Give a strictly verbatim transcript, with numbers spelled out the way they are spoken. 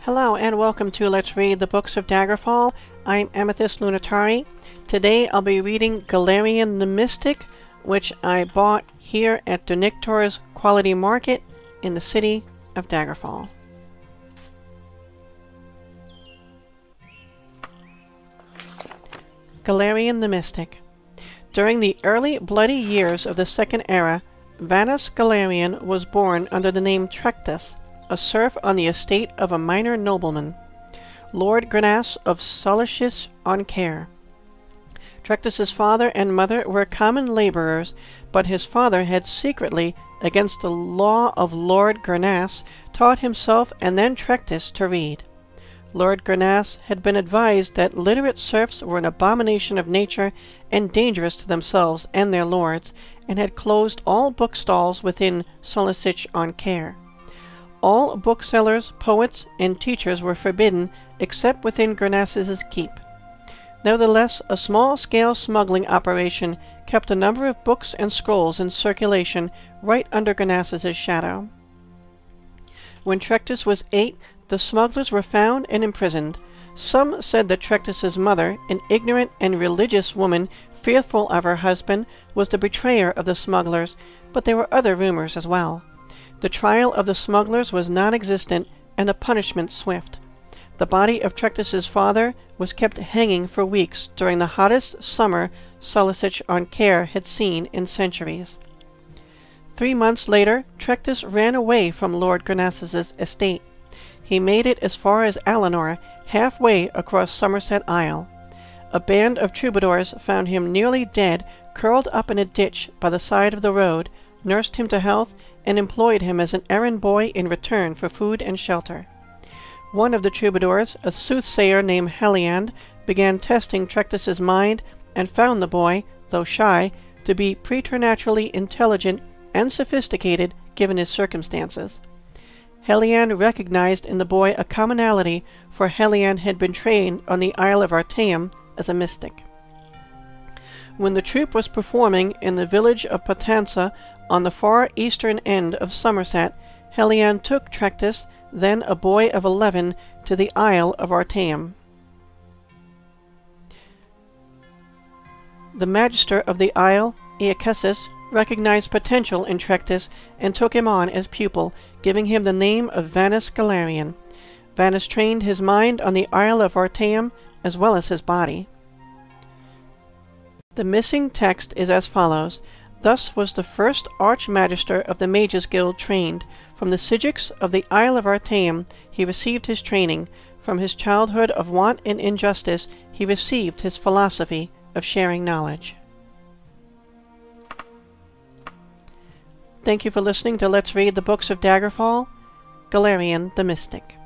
Hello and welcome to Let's Read the Books of Daggerfall. I'm Amethyst Lunatari. Today I'll be reading Galerion the Mystic, which I bought here at Donictor's Quality Market in the city of Daggerfall. Galerion the Mystic. During the early bloody years of the Second Era, Vanus Galerion was born under the name Trectus, a serf on the estate of a minor nobleman, Lord Grenas of Solicus on Care. Trectus's father and mother were common laborers, but his father had secretly, against the law of Lord Grenas, taught himself and then Trectus to read. Lord Grenas had been advised that literate serfs were an abomination of nature and dangerous to themselves and their lords, and had closed all bookstalls within Solicus on Care. All booksellers, poets, and teachers were forbidden except within Grenas's keep. Nevertheless, a small-scale smuggling operation kept a number of books and scrolls in circulation right under Grenas's shadow. When Trectus was eight, the smugglers were found and imprisoned. Some said that Trectus's mother, an ignorant and religious woman fearful of her husband, was the betrayer of the smugglers, but there were other rumors as well. The trial of the smugglers was non-existent, and the punishment swift. The body of Trectus's father was kept hanging for weeks during the hottest summer Solicus on Care had seen in centuries. Three months later, Trectus ran away from Lord Grenas's estate. He made it as far as Alinor, halfway across Somerset Isle. A band of troubadours found him nearly dead, curled up in a ditch by the side of the road, nursed him to health, and employed him as an errand boy in return for food and shelter. One of the troubadours, a soothsayer named Heliand, began testing Trectus's mind and found the boy, though shy, to be preternaturally intelligent and sophisticated given his circumstances. Heliand recognized in the boy a commonality, for Heliand had been trained on the Isle of Artaeum as a mystic. When the troupe was performing in the village of Patansa on the far eastern end of Somerset, Heliand took Trectus, then a boy of eleven, to the Isle of Artaeum. The magister of the isle, Eacasis, recognized potential in Trectus and took him on as pupil, giving him the name of Vanus Galerion. Vanus trained his mind on the Isle of Artaeum as well as his body. The missing text is as follows. Thus was the first Archmagister of the Mages Guild trained. From the Sigics of the Isle of Artaeum he received his training. From his childhood of want and injustice he received his philosophy of sharing knowledge. Thank you for listening to Let's Read the Books of Daggerfall. Galerion the Mystic.